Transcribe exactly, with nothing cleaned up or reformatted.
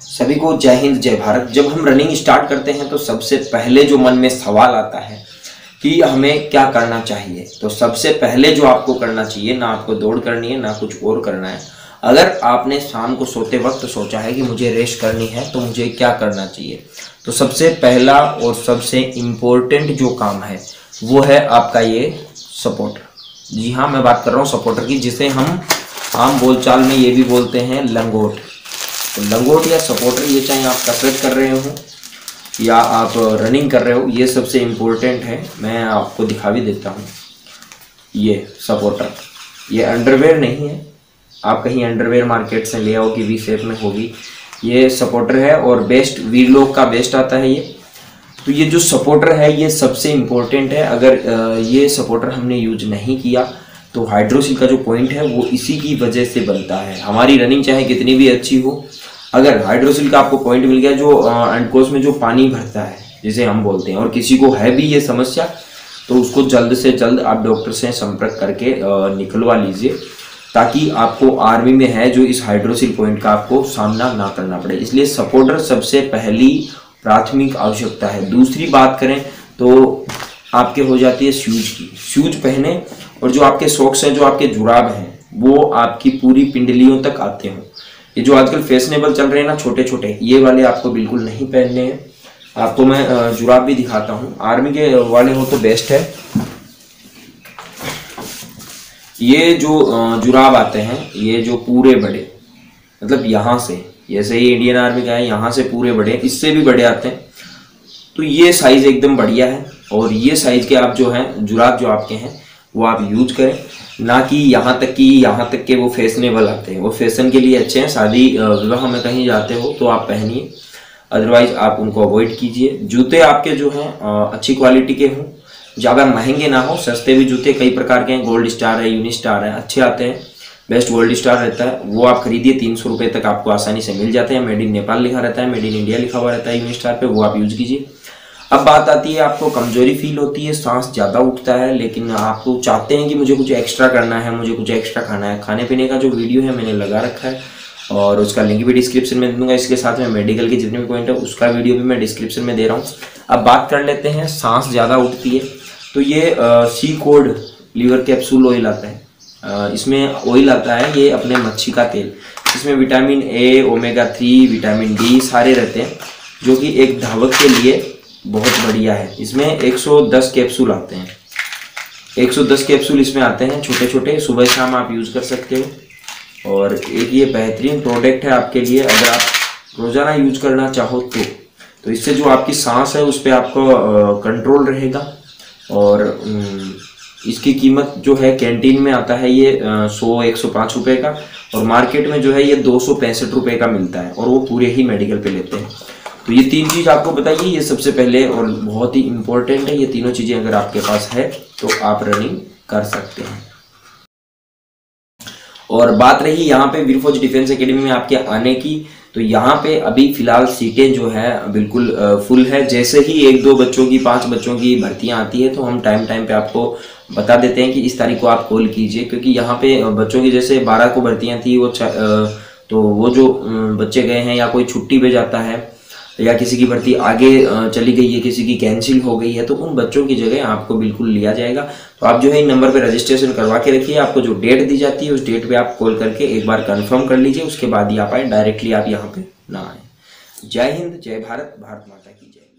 सभी को जय हिंद जय भारत। जब हम रनिंग स्टार्ट करते हैं तो सबसे पहले जो मन में सवाल आता है कि हमें क्या करना चाहिए। तो सबसे पहले जो आपको करना चाहिए, ना आपको दौड़ करनी है ना कुछ और करना है। अगर आपने शाम को सोते वक्त सोचा है कि मुझे रेस्ट करनी है तो मुझे क्या करना चाहिए, तो सबसे पहला और सबसे इम्पोर्टेंट जो काम है वो है आपका ये सपोर्टर। जी हाँ, मैं बात कर रहा हूँ सपोर्टर की, जिसे हम आम बोलचाल में ये भी बोलते हैं लंगोट। तो लंगोट या सपोर्टर, ये चाहे आप कसरत कर रहे हो या आप रनिंग कर रहे हो, ये सबसे इम्पोर्टेंट है। मैं आपको दिखा भी देता हूँ। ये सपोर्टर, ये अंडरवेयर नहीं है, आप कहीं अंडरवेयर मार्केट से ले आओ कि वी शेप में होगी। ये सपोर्टर है और बेस्ट वीलॉग का बेस्ट आता है ये। तो ये जो सपोर्टर है ये सबसे इम्पोर्टेंट है। अगर ये सपोर्टर हमने यूज नहीं किया तो हाइड्रोसिल का जो पॉइंट है वो इसी की वजह से बनता है। हमारी रनिंग चाहे कितनी भी अच्छी हो, अगर हाइड्रोसिल का आपको पॉइंट मिल गया जो एंडकोस में जो पानी भरता है जिसे हम बोलते हैं, और किसी को है भी ये समस्या, तो उसको जल्द से जल्द आप डॉक्टर से संपर्क करके निकलवा लीजिए, ताकि आपको आर्मी में है जो इस हाइड्रोसिल पॉइंट का आपको सामना ना करना पड़े। इसलिए सपोर्टर सबसे पहली प्राथमिक आवश्यकता है। दूसरी बात करें तो आपके हो जाती है शूज की। शूज पहने और जो आपके सॉक्स हैं, जो आपके जुराब हैं, वो आपकी पूरी पिंडलियों तक आते हों। ये जो आजकल फैशनेबल चल रहे हैं ना छोटे छोटे, ये वाले आपको बिल्कुल नहीं पहनने हैं। आपको मैं जुराब भी दिखाता हूँ। आर्मी के वाले हो तो बेस्ट है। ये जो जुराब आते हैं, ये जो पूरे बड़े, मतलब यहाँ से, जैसे ये इंडियन आर्मी का है, यहाँ से पूरे बड़े, इससे भी बड़े आते हैं। तो ये साइज एकदम बढ़िया है और ये साइज के आप जो हैं जुराब जो आपके हैं वो आप यूज करें, ना कि यहाँ तक कि यहाँ तक के वो फैशनेबल आते हैं। वो फैशन के लिए अच्छे हैं, शादी विवाह में कहीं जाते हो तो आप पहनिए, अदरवाइज आप उनको अवॉइड कीजिए। जूते आपके जो हैं अच्छी क्वालिटी के हों, ज़्यादा महंगे ना हो, सस्ते भी जूते कई प्रकार के हैं। गोल्ड स्टार है, यूनि स्टार है, अच्छे आते हैं। बेस्ट गोल्ड स्टार रहता है, वो आप खरीदिए, तीन सौ रुपये तक आपको आसानी से मिल जाते हैं। मेड इन नेपाल लिखा रहता है, मेड इन इंडिया लिखा हुआ रहता है यूनि स्टार पे, वो आप यूज कीजिए। अब बात आती है, आपको कमजोरी फील होती है, सांस ज़्यादा उठता है, लेकिन आप चाहते हैं कि मुझे कुछ एक्स्ट्रा करना है, मुझे कुछ एक्स्ट्रा खाना है। खाने पीने का जो वीडियो है मैंने लगा रखा है और उसका लिंक भी डिस्क्रिप्शन में दूंगा। इसके साथ में मेडिकल के जितने भी पॉइंट है उसका वीडियो भी मैं डिस्क्रिप्शन में दे रहा हूँ। अब बात कर लेते हैं, सांस ज़्यादा उठती है तो ये sea cod liver capsule oil आता है। आ, इसमें ऑयल आता है, ये अपने मच्छी का तेल, इसमें vitamin A, omega three, vitamin D सारे रहते हैं, जो कि एक धावक के लिए बहुत बढ़िया है। इसमें एक सौ दस कैप्सूल आते हैं, एक सौ दस कैप्सूल इसमें आते हैं छोटे छोटे, सुबह शाम आप यूज़ कर सकते हो। और एक ये बेहतरीन प्रोडक्ट है आपके लिए, अगर आप रोज़ाना यूज करना चाहो तो तो इससे जो आपकी सांस है उस पर आपका कंट्रोल रहेगा। और इसकी कीमत जो है कैंटीन में आता है ये सौ एक सौ पाँच रुपये का, और मार्केट में जो है ये दो सौ पैंसठ रुपये का मिलता है, और वो पूरे ही मेडिकल पे लेते हैं। तो ये तीन चीज़ आपको बताइए, ये सबसे पहले और बहुत ही इम्पोर्टेंट है। ये तीनों चीज़ें अगर आपके पास है तो आप रनिंग कर सकते हैं। और बात रही यहाँ पे वीर फौज डिफेंस एकेडमी में आपके आने की, तो यहाँ पे अभी फिलहाल सीटें जो है बिल्कुल फुल है। जैसे ही एक दो बच्चों की, पांच बच्चों की भर्तियाँ आती है तो हम टाइम टाइम पे आपको बता देते हैं कि इस तारीख को आप कॉल कीजिए, क्योंकि यहाँ पे बच्चों की जैसे बारह को भर्तियाँ थी, वो तो वो जो बच्चे गए हैं या कोई छुट्टी पे जाता है या किसी की भर्ती आगे चली गई है, किसी की कैंसिल हो गई है, तो उन बच्चों की जगह आपको बिल्कुल लिया जाएगा। तो आप जो है इन नंबर पे रजिस्ट्रेशन करवा के रखिए। आपको जो डेट दी जाती है उस डेट पे आप कॉल करके एक बार कंफर्म कर लीजिए, उसके बाद ही आप आए, डायरेक्टली आप यहाँ पे ना आए। जय हिंद, जय भारत, भारत माता की जय।